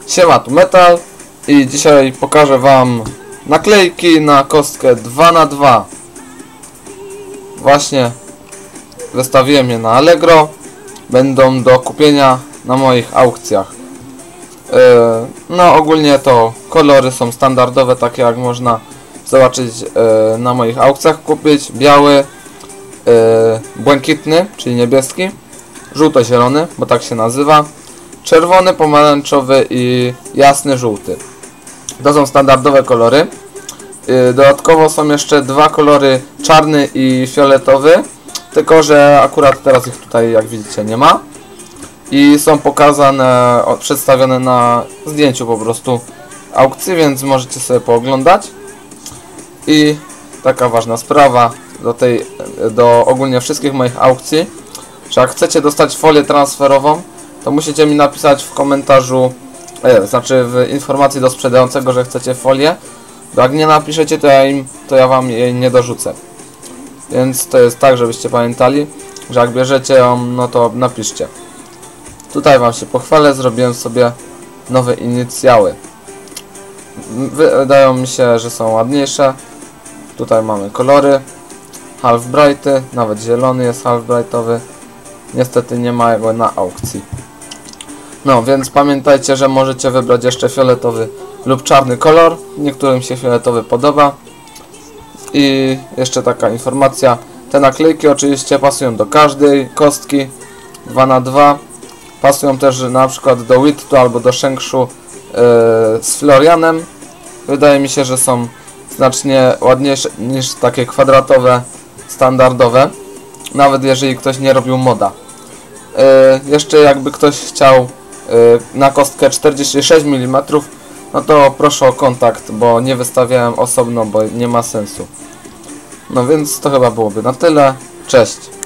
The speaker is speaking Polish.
Siema, tu Metal i dzisiaj pokażę wam naklejki na kostkę 2×2. Właśnie wystawiłem je na Allegro. Będą do kupienia na moich aukcjach. No ogólnie to kolory są standardowe, takie jak można zobaczyć na moich aukcjach kupić. Biały, błękitny, czyli niebieski, żółto-zielony, bo tak się nazywa, czerwony, pomarańczowy i jasny żółty. To są standardowe kolory. Dodatkowo są jeszcze dwa kolory, czarny i fioletowy, tylko że akurat teraz ich tutaj, jak widzicie, nie ma. I są pokazane, przedstawione na zdjęciu po prostu aukcji, więc możecie sobie pooglądać. I taka ważna sprawa do ogólnie wszystkich moich aukcji, że jak chcecie dostać folię transferową, to musicie mi napisać w komentarzu, znaczy w informacji do sprzedającego, że chcecie folię, bo jak nie napiszecie, to ja wam jej nie dorzucę. Więc to jest tak, żebyście pamiętali, że jak bierzecie ją, no to napiszcie. Tutaj wam się pochwalę, zrobiłem sobie nowe inicjały. Wydają mi się, że są ładniejsze. Tutaj mamy kolory Half Brighty, nawet zielony jest Half Brightowy. Niestety nie ma go na aukcji. No więc pamiętajcie, że możecie wybrać jeszcze fioletowy lub czarny kolor. Niektórym się fioletowy podoba. I jeszcze taka informacja. Te naklejki oczywiście pasują do każdej kostki 2×2. Pasują też na przykład do Wittu albo do Shengshu z Florianem. Wydaje mi się, że są znacznie ładniejsze niż takie kwadratowe, standardowe. Nawet jeżeli ktoś nie robił moda. Jeszcze jakby ktoś chciał na kostkę 46 mm, no to proszę o kontakt, bo nie wystawiałem osobno, bo nie ma sensu. No więc to chyba byłoby na tyle. Cześć!